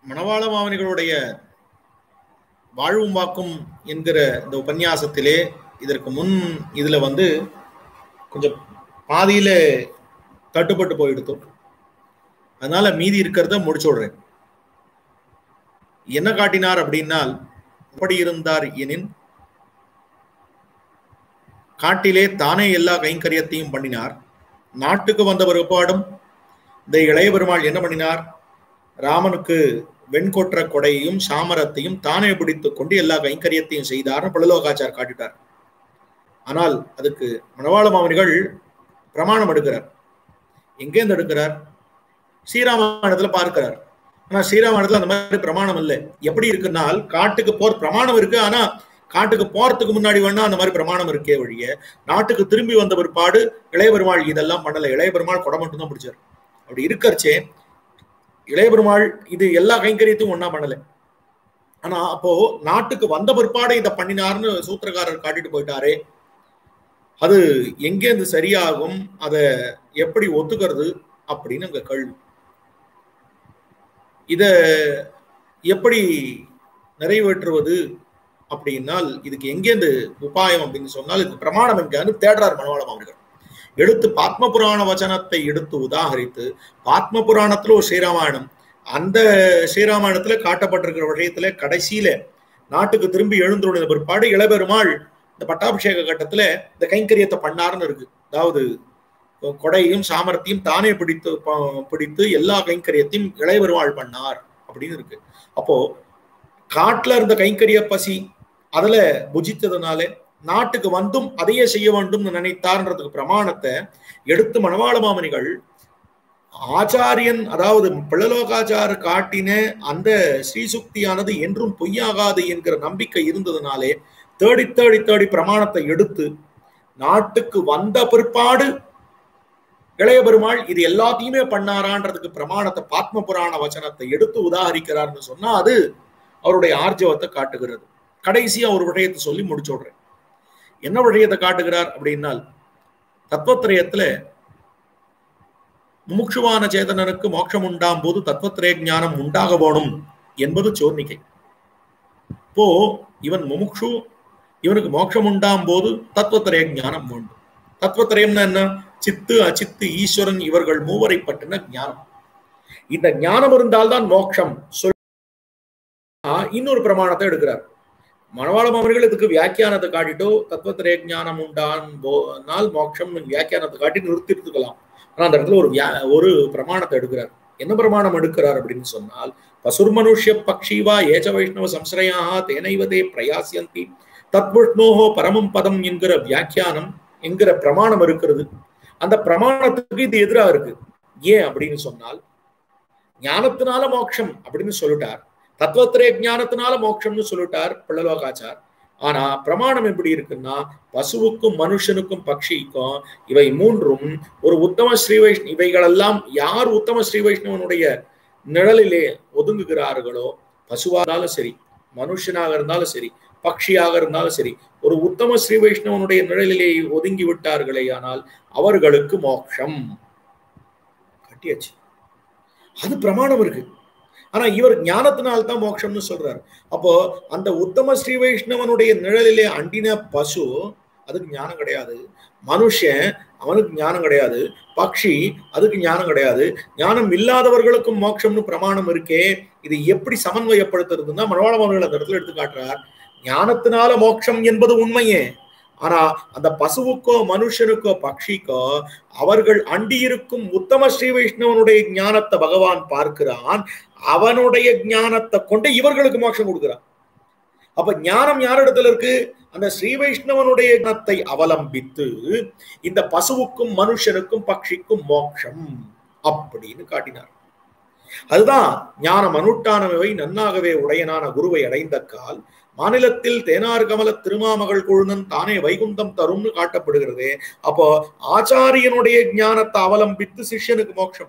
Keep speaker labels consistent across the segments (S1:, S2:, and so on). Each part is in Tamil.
S1: மணவாள மாமனிகளுடைய வாழ்வும் வாக்கும் என்கிற இந்த உபன்யாசத்திலே இதற்கு முன் இதுல கொஞ்சம் பாதியில தட்டுப்பட்டு போயிடுத்தோம். அதனால மீதி இருக்கிறத முடிச்சு விடுறேன். என்ன காட்டினார் அப்படின்னால், எப்படி இருந்தார் எனின் காட்டிலே தானே எல்லா கைங்கரியத்தையும் பண்ணினார். நாட்டுக்கு வந்த பிற்பாடும் இந்த இளைய பெருமாள் என்ன பண்ணினார்? ராமனுக்கு வெண்கொற்ற கொடையையும் சாமரத்தையும் தானே பிடித்துக் கொண்டு எல்லா கைங்கரியத்தையும் செய்தார்னு பழலோகாச்சார் காட்டிட்டார். ஆனால் அதுக்கு மணவாள மாமனிகள் பிரமாணம் எடுக்கிறார். எங்கேருந்து எடுக்கிறார்? ஸ்ரீராமாயணத்துல பார்க்கிறார். ஆனா ஸ்ரீராமாயணத்துல அந்த மாதிரி பிரமாணம் இல்லை. எப்படி இருக்குன்னால், காட்டுக்கு போர் பிரமாணம் இருக்கு, ஆனா காட்டுக்கு போறதுக்கு முன்னாடி வேணா அந்த மாதிரி பிரமாணம் இருக்கே வழிய, நாட்டுக்கு திரும்பி வந்த பிற்பாடு இளைய பெருமாள் இதெல்லாம் பண்ணல. இளைய பெருமாள் கொடை மட்டும் தான் பிடிச்சார். அப்படி இருக்கறச்சே இளைய பெருமாள் இது எல்லா கைங்கரியத்தையும் ஒன்னா பண்ணல. ஆனா அப்போ நாட்டுக்கு வந்த பிற்பாடு இதை பண்ணினார்னு சூத்திரக்காரர் காட்டிட்டு போயிட்டாரே, அது எங்கே இருந்து சரியாகும்? அதை எப்படி ஒத்துக்கிறது அப்படின்னு அங்க கேள்வி. இத எப்படி நிறைவேற்றுவது அப்படின்னால், இதுக்கு எங்கேருந்து உபாயம் அப்படின்னு சொன்னால், இதுக்கு பிரமாணம் எங்கன்னு தேடுறார் மணவாள மாமனிகள். எடுத்து பாத்ம புராண வச்சனத்தை எடுத்து உதாகரித்து, பாத்ம புராணத்துல ஒரு ஸ்ரீராமாயணம், அந்த ஸ்ரீராமாயணத்துல காட்டப்பட்டிருக்கிற விஷயத்துல கடைசியில நாட்டுக்கு திரும்பி எழுந்துள்ள பிற்பாடு இளபெருமாள் இந்த பட்டாபிஷேக கட்டத்துல இந்த கைங்கரியத்தை பண்ணாருன்னு இருக்கு. அதாவது கொடையும் சாமர்த்தியும் தானே பிடித்து எல்லா கைங்கரியத்தையும் இளையபெருமாள் பண்ணார் அப்படின்னு இருக்கு. அப்போ காட்டுல இருந்த கைங்கரிய பசி அதுல புஜித்ததுனால நாட்டுக்கு வந்தும் அதையே செய்ய வேண்டும் நினைத்தார்ன்றதுக்கு பிரமாணத்தை எடுத்து மணவாள மாமனிகள் ஆச்சாரியன், அதாவது பிள்ளலோகாச்சார காட்டின அந்த ஸ்ரீசுக்தியானது என்றும் பொய்யாகாது என்கிற நம்பிக்கை இருந்ததுனாலே தேடி தேடி தேடி பிரமாணத்தை எடுத்து நாட்டுக்கு வந்த பிற்பாடு இளைய பெருமாள் இது எல்லாத்தையுமே பண்ணாரான்றதுக்கு பிரமாணத்தை பாத்ம புராண வச்சனத்தை எடுத்து உதாகரிக்கிறார்னு சொன்னா அது அவருடைய ஆர்ஜவத்தை காட்டுகிறது. கடைசியா ஒரு விஷயத்தை சொல்லி முடிச்சு விடுறேன். என்ன விஷயத்தை காட்டுகிறார் அப்படின்னால், தத்துவத்திரயத்துல முமுட்சுவான சேதனனுக்கு மோட்சம் உண்டாம் போது தத்துவத்திரய ஞானம் உண்டாக வேணும் என்பது சோர்ணிகை. இப்போ இவன் முமுட்சு, இவனுக்கு மோட்சம் உண்டாம் போது தத்துவத்திரய ஞானம் வேண்டும். தத்துவத்திரயம்னா என்ன? சித்து அச்சித்து ஈஸ்வரன் இவர்கள் மூவரை பற்றின ஞானம். இந்த ஞானம் இருந்தால்தான் மோட்சம். இன்னொரு பிரமாணத்தை எடுக்கிறார் மணவாள மாமனிகள். இதுக்கு வியாக்கியானத்தை காட்டிட்டோ தத்துவத்திரய ஞானம் உண்டானால் மோட்சம் வியாக்கியானத்தை காட்டி நிறுத்திட்டுக்கலாம். ஆனா அந்த இடத்துல ஒரு பிரமாணத்தை எடுக்கிறார். என்ன பிரமாணம் எடுக்கிறார் அப்படின்னு சொன்னால், பசுர்மனுஷ்ய பக்ஷிவா ஏச்ச வைஷ்ணவ சம்ஸ்ரயா தேனைவதே பிரயாசியந்தி தத்விஷ்ணோஹோ பரமம் பதம் என்கிற வியாக்கியானம் என்கிற பிரமாணம் இருக்கிறது. அந்த பிரமாணத்துக்கு இது எதிராக இருக்கு. ஏன் அப்படின்னு சொன்னால், ஞானத்தினால மோட்சம் அப்படின்னு சொல்லிட்டார், தத்துவத்திரய ஞானத்தினால மோட்சம்னு சொல்லிட்டார் பிள்ளலோகாச்சார். ஆனா பிரமாணம் எப்படி இருக்குன்னா, பசுவுக்கும் மனுஷனுக்கும் பக்ஷிக்கும் இவை மூன்றும் ஒரு உத்தம ஸ்ரீ வைஷ்ணவ, இவைகளெல்லாம் யார் உத்தம ஸ்ரீ வைஷ்ணவனுடைய நிழலிலே ஒதுங்குகிறார்களோ, பசுவாக இருந்தாலும் சரி, மனுஷனாக இருந்தாலும் சரி, பக்ஷியாக இருந்தாலும் சரி, ஒரு உத்தம ஸ்ரீ வைஷ்ணவனுடைய நிழலிலே ஒதுங்கி விட்டார்களே ஆனால் அவர்களுக்கு மோட்சம் கட்டியாச்சு. அது பிரமாணம் இருக்கு. ஆனா இவர் ஞானத்தினால்தான் மோட்சம்னு சொல்றாரு. அப்போ அந்த உத்தம ஸ்ரீ வைஷ்ணவனுடைய நிழலிலே அண்டின பசு அதுக்கு ஞானம் கிடையாது, மனுஷன் அவனுக்கு ஞானம் கிடையாது, பக்ஷி அதுக்கு ஞானம் கிடையாது. ஞானம் இல்லாதவர்களுக்கும் மோட்சம்னு பிரமாணம் இருக்கே, இது எப்படி சமன்வயப்படுத்துறதுன்னா மணவாள மாமனிகள் அந்த இடத்துல எடுத்து காட்டுறார். ஞானத்தினால மோட்சம் என்பது உண்மையே, ஆனா அந்த பசுவுக்கோ மனுஷனுக்கோ பக்ஷிக்கோ அவர்கள் அண்டியிருக்கும் உத்தம ஸ்ரீ வைஷ்ணவனுடைய ஞானத்தை பகவான் பார்க்கிறான். அவனுடைய ஞானத்தை கொண்டு இவர்களுக்கு மோட்சம் கொடுக்கிறான். அப்ப ஞானம் யாரிடத்துல இருக்கு? அந்த ஸ்ரீ வைஷ்ணவனுடைய ஞானத்தை அவலம்பித்து இந்த பசுவுக்கும் மனுஷனுக்கும் பக்ஷிக்கும் மோட்சம் அப்படின்னு காட்டினார். அதுதான் ஞானம் அனுட்டானவை நன்னாகவே உடையனான குருவை அடைந்த கால் மாநிலத்தில் தேனார் கமல திருமாமகள் கொழுந்தன் தானே வைகுந்தம் தரும்னு காட்டப்படுகிறது. அப்போ ஆச்சாரியனுடைய ஞானத்தை அவலம்பித்து சிஷ்யனுக்கு மோட்சம்.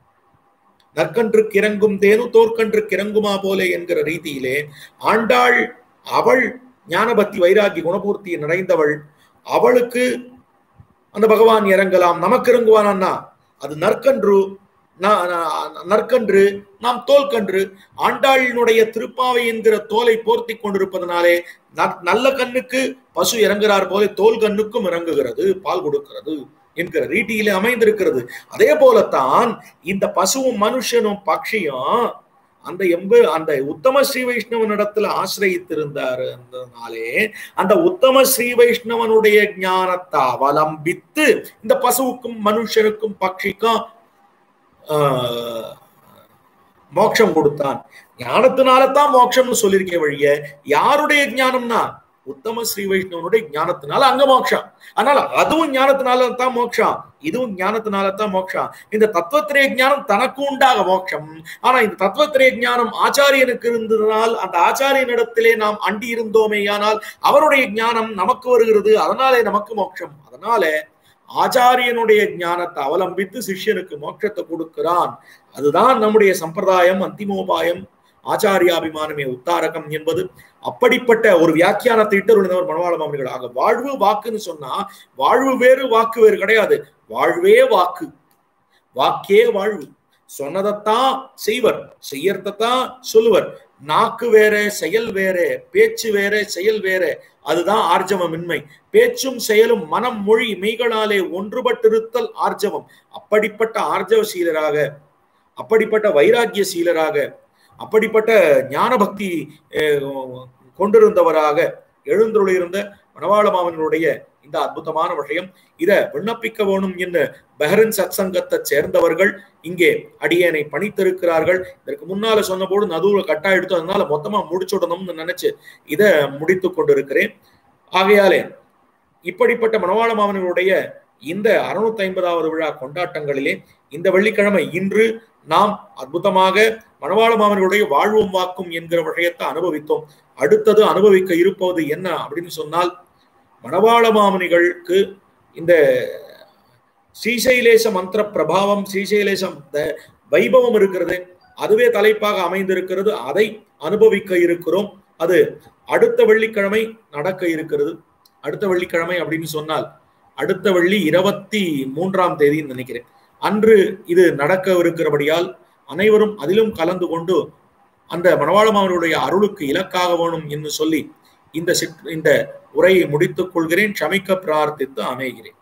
S1: நற்கன்று கிறங்கும் தேனு தோற்கன்று கிறங்குமா போலே என்கிற ரீதியிலே ஆண்டாள் அவள் ஞானபக்தி வைராகி குணபூர்த்தி நிறைந்தவள், அவளுக்கு அந்த பகவான் இறங்கலாம். நமக்கு இறங்குவானா? அது நற்கன்று நற்கன்று, நாம் தோல்கன்று. ஆண்டாளினுடைய திருப்பாவை என்கிற தோலை போர்த்தி கொண்டிருப்பதனாலே நல்ல கண்ணுக்கு பசு இறங்குறார் போல தோல் கண்ணுக்கும் இறங்குகிறது, பால் கொடுக்கிறது என்கிற ரீதியிலே அமைந்திருக்கிறது. அதே போலத்தான் இந்த பசுவும் மனுஷனும் பட்சியும் அந்த உத்தம ஸ்ரீ வைஷ்ணவனிடத்துல ஆசிரியத்திருந்தாருனாலே அந்த உத்தம ஸ்ரீ வைஷ்ணவனுடைய ஞானத்தை அவலம்பித்து இந்த பசுவுக்கும் மனுஷனுக்கும் பட்சிக்கும் மோட்சம் கொடுத்தான். ஞானத்தினாலதான் மோட்சம்னு சொல்லியிருக்கேன் வழிய யாருடைய ஞானம்னா உத்தம ஸ்ரீ வைஷ்ணவனுடைய ஞானத்தினால அங்க மோட்சம். அதனால அதுவும் ஞானத்தினால தான் மோட்சம், இதுவும் ஞானத்தினால தான் மோட்சம். இந்த தத்துவத்திரய ஞானம் தனக்கு உண்டாக மோட்சம். ஆனா இந்த தத்துவத்திரய ஞானம் ஆச்சாரியனுக்கு இருந்ததனால் அந்த ஆச்சாரியனிடத்திலே நாம் அண்டி இருந்தோமேயானால் அவருடைய ஞானம் நமக்கு வருகிறது, அதனாலே நமக்கு மோட்சம். அதனால ஆச்சாரியனுடைய ஞானத்தை அவலம்பித்து சிஷ்யனுக்கு மோட்சத்தை கொடுக்கிறான். அதுதான் நம்முடைய சம்பிரதாயம், அந்திமோபாயம், ஆச்சாரியாபிமானமே உத்தாரகம் என்பது. அப்படிப்பட்ட ஒரு வியாக்கியானத்தை இட்டருளினவர் மணவாள மாமுனிகள். ஆக வாழ்வு வாக்குன்னு சொன்னா வாழ்வு வேறு வாக்கு வேறு கிடையாது. வாழ்வே வாக்கு, வாக்கே வாழ்வு. சொன்னதைத்தான் செய்வர், செய்யறதான் சொல்லுவர். நாக்கு வேற செயல் வேற, பேச்சு வேற செயல் வேற. அதுதான் ஆர்ஜவமின்மை. பேச்சும் செயலும் மனம் மொழி மெய்களாலே ஒன்றுபட்டிருத்தல் ஆர்ஜவம். அப்படிப்பட்ட ஆர்ஜவ சீலராக, அப்படிப்பட்ட வைராக்கிய சீலராக, அப்படிப்பட்ட ஞான பக்தி கொண்டிருந்தவராக எழுந்துள்ளிருந்த மணவாள மாமனுடைய இந்த அற்புதமான விஷயம். இதை விண்ணப்பிக்க வேணும் என்று பஹ்ரைன் சத்சங்கத்தை சேர்ந்தவர்கள் இங்கே அடியேனை பணித்திருக்கிறார்கள். இதற்கு முன்னால சொன்ன போது நடுவுல கட்டா எடுத்து அதனால மொத்தமா முடிச்சுடணும்னு நினைச்சு இதை முடித்து கொண்டிருக்கிறேன். ஆகையாலே இப்படிப்பட்ட மணவாள மாமனுடைய இந்த 650வது விழா கொண்டாட்டங்களிலே இந்த வெள்ளிக்கிழமை இன்று நாம் அற்புதமாக மணவாள மாமனுடைய வாழ்வும் வாக்கும் என்கிற விஷயத்தை அனுபவித்தோம். அடுத்தது அனுபவிக்க இருப்பது என்ன அப்படின்னு சொன்னால், மணவாள மாமுனிகளுக்கு இந்த ஸ்ரீசைலேச மந்திர பிரபாவம், ஸ்ரீசைலேசம் வைபவம் இருக்கிறது, அதுவே தலைப்பாக அமைந்திருக்கிறது. அதை அனுபவிக்க இருக்கிறோம். அது அடுத்த வெள்ளிக்கிழமை நடக்க இருக்கிறது. அடுத்த வெள்ளிக்கிழமை அப்படின்னு சொன்னால் அடுத்த வெள்ளி 23ஆம் தேதின்னு நினைக்கிறேன் அன்று இது நடக்க இருக்கிறபடியால் அனைவரும் அதிலும் கலந்து கொண்டு அந்த மணவாள மாமனுடைய அருளுக்கு இலக்காக வேணும் என்று சொல்லி இந்த உரையை முடித்துக் கொள்கிறேன். க்ஷமிக்க பிரார்த்தித்து அமைகிறேன்.